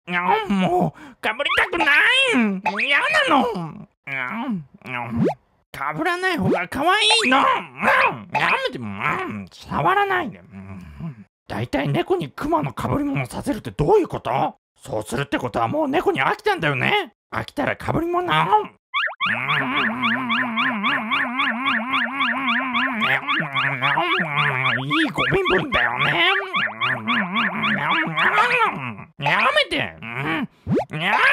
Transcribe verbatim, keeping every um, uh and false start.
あ、もうかぶりたくない。嫌なの。かぶらない方が可愛いの。やめて、触らないで。だいたい猫にクマのかぶり物させるってどういうこと？そうするってことはもう猫に飽きたんだよね。飽きたらかぶり物。いいご身分だよね。やめて。や